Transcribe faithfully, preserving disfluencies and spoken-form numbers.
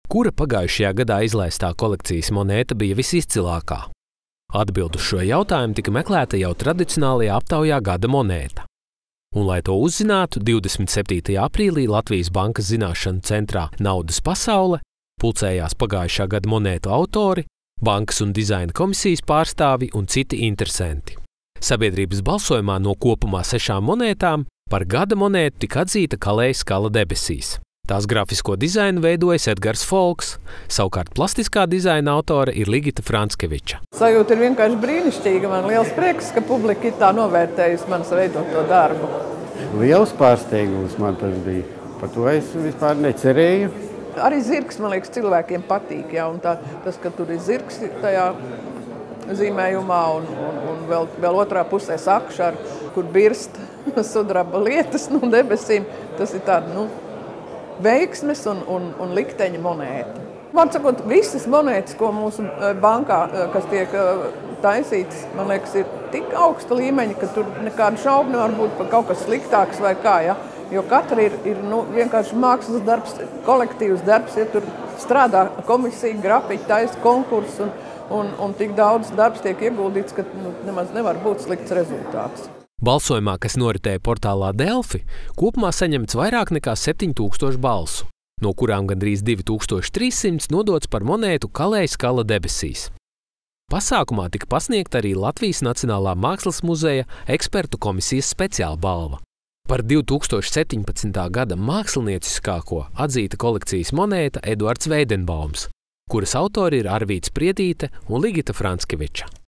Kura pagājušajā gadā izlaistā kolekcijas monēta bija visizcilākā? Atbild uz šo jautājumu tika meklēta jau tradicionālajā aptaujā gada monēta. Un, lai to uzzinātu, divdesmit septītajā aprīlī Latvijas Bankas zināšanu centrā Naudas pasaule pulcējās pagājušā gada monētu autori, bankas un dizaina komisijas pārstāvi un citi interesanti. Sabiedrības balsojumā no kopumā sešām monētām par gada monētu tika atzīta Kalēja skala debesīs. Tās grafisko dizainu veidojas Edgars Folks, savukārt plastiskā dizaina autore ir Ligita Franskeviča. Sajūta ir vienkārši brīnišķīga. Man liels prieks, ka publika ir tā novērtējusi manas veidoto darbu. Liels pārsteigums man tas bija. Par to es vispār necerēju. Arī zirgs, man liekas, cilvēkiem patīk. Ja? Un tā, tas, ka tur ir zirgs tajā zīmējumā un, un, un vēl, vēl otrā pusē sakšara, kur birst sudraba lietas no debesīm, tas ir tāda, nu, veiksmes un, un, un likteņa monēta. Man sakot, visas monētas, ko mūsu bankā, kas tiek taisītas, man liekas, ir tik augsta līmeņa, ka tur nekāda šauba nevar būt par kaut kas sliktāks vai kā, ja? Jo katra ir, ir nu, vienkārši mākslas darbs, kolektīvs darbs, ja tur strādā komisija, grafiķi, taisa konkurss un, un, un tik daudz darbs tiek ieguldīts, ka nu, nemaz nevar būt slikts rezultāts. Balsojumā, kas noritēja portālā Delfi, kopumā saņemts vairāk nekā septiņi tūkstoši balsu, no kurām gandrīz divi tūkstoši trīs simti nodots par monētu Kalēja skala debesīs. Pasākumā tika pasniegta arī Latvijas Nacionālā mākslas muzeja ekspertu komisijas speciāla balva. Par divi tūkstoši septiņpadsmitā gada mākslinieciskāko atzīta kolekcijas monēta Eduards Veidenbaums, kuras autori ir Arvīts Priedīte un Ligita Franskeviča.